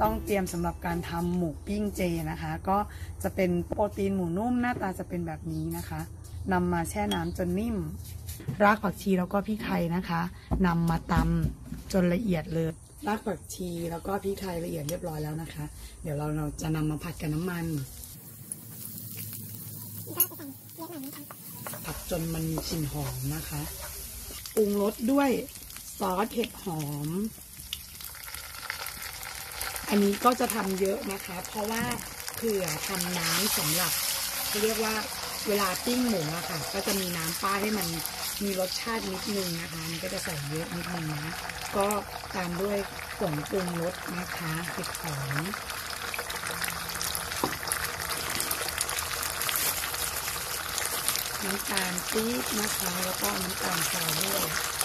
ต้องเตรียมสำหรับการทำหมูปิ้งเจนะคะก็จะเป็นโปรตีนหมูนุ่มหน้าตาจะเป็นแบบนี้นะคะนำมาแช่น้ำจนนิ่มรากผักชีแล้วก็พริกไทยนะคะนำมาตำจนละเอียดเลยรากผักชีแล้วก็พริกไทยละเอียดเรียบร้อยแล้วนะคะเดี๋ยวเราจะนำมาผัดกับน้ำมันผัดจนมันมีกลิ่นหอมนะคะปรุงรสด้วยซอสเห็ดหอมอันนี้ก็จะทำเยอะนะคะเพราะว่าเผื่อทำน้ำสำหรับเรียกว่าเวลาปิ้งหมูอะค่ะก็จะมีน้ำป้าให้มันมีรสชาตินิดนึงนะคะมันก็จะใส่เยอะนิดนึงนะก็ตามด้วยผงปรุงรสนะคะเห็ดหอมน้ำตาลปี๊บนะคะแล้วก็น้ำตาลทรายด้วย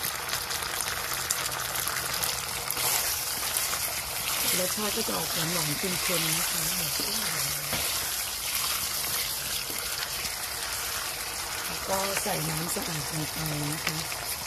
รสชาติก็จะออกหวานๆเค็มๆนะคะแล้วก็ใส่น้ำสะอาดลงไปนะคะ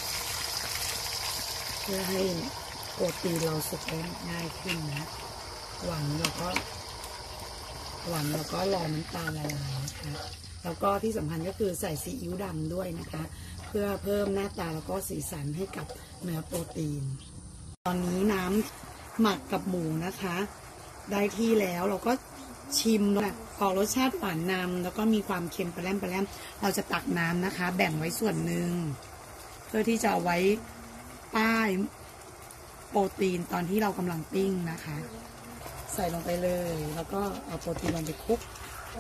เพื่อให้โปรตีนเราสุกได้ง่ายขึ้นนะหวังแล้วก็รอน้ำตาลละลายนะคะแล้วก็ที่สำคัญก็คือใส่ซีอิ๊วดำด้วยนะคะเพื่อเพิ่มหน้าตาแล้วก็สีสันให้กับเนื้อโปรตีนตอนนี้น้ำหมักกับหมูนะคะได้ที่แล้วเราก็ชิมแบบออกรสชาติหวานนำแล้วก็มีความเค็มปลาแรมเราจะตักน้ำนะคะแบ่งไว้ส่วนหนึ่งเพื่อที่จะเอาไว้ป้ายโปรตีนตอนที่เรากำลังปิ้งนะคะใส่ลงไปเลยแล้วก็เอาโปรตีนลงไปคลุก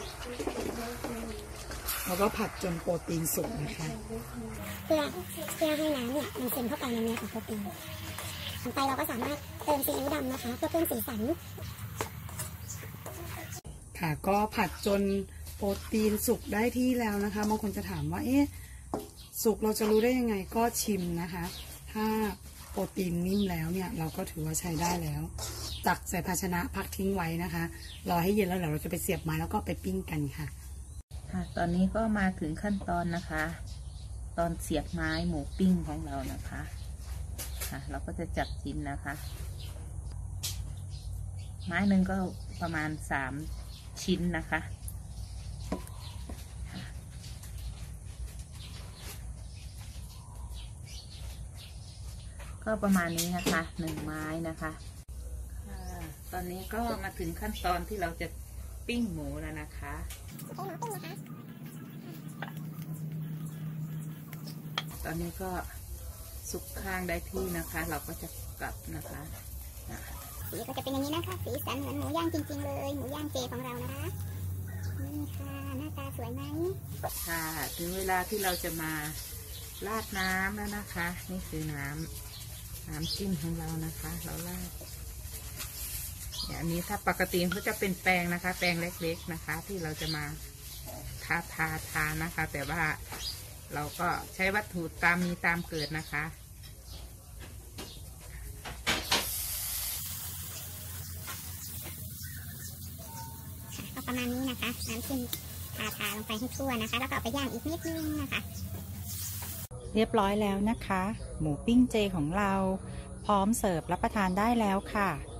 แล้วก็ผัดจนโปรตีนสุกนะคะเพื่อให้น้ำเนี่ยมันซึมเข้าไปในเนื้อของโปรตีนต่อไปเราก็สามารถเติมซีอิ๊วดำนะคะเพื่อเพิ่มสีสันค่ะก็ผัดจนโปรตีนสุกได้ที่แล้วนะคะบางคนจะถามว่าเอ๊ะสุกเราจะรู้ได้ยังไงก็ชิมนะคะถ้าโปรตีนนิ่มแล้วเนี่ยเราก็ถือว่าใช้ได้แล้วตักใส่ภาชนะพักทิ้งไว้นะคะรอให้เย็นแล้วเดี๋ยวเราจะไปเสียบไม้แล้วก็ไปปิ้งกันค่ะตอนนี้ก็มาถึงขั้นตอนนะคะตอนเสียบไม้หมูปิ้งของเรานะคะเราก็จะจัดชิ้นนะคะไม้หนึ่งก็ประมาณ3 ชิ้นนะคะก็ประมาณนี้นะคะ1 ไม้นะคะตอนนี้ก็มาถึงขั้นตอนที่เราจะปิ้งหมูแล้วนะคะตอนนี้ก็สุกข้างได้ที่นะคะเราก็จะกลับนะคะสีก็จะเป็นอย่างนี้นะคะสีสันเหมือนหมูย่างจริงๆเลยหมูย่างเจของเรานะคะนี่ค่ะหน้าตาสวยไหมค่ะถึงเวลาที่เราจะมาราดน้ำแล้วนะคะนี่คือน้ำจิ้มของเรานะคะเราราดอันนี้ถ้าปกติเขาจะเป็นแปรงนะคะแปรงเล็กๆนะคะที่เราจะมาทานะคะแต่ว่าเราก็ใช้วัตถุตามมีตามเกิดนะคะประมาณนี้นะคะน้ำจิ้มทาลงไปให้ทั่วนะคะแล้วก็เอาไปย่างอีกนิดนึงนะคะเรียบร้อยแล้วนะคะหมูปิ้งเจของเราพร้อมเสิร์ฟรับประทานได้แล้วค่ะ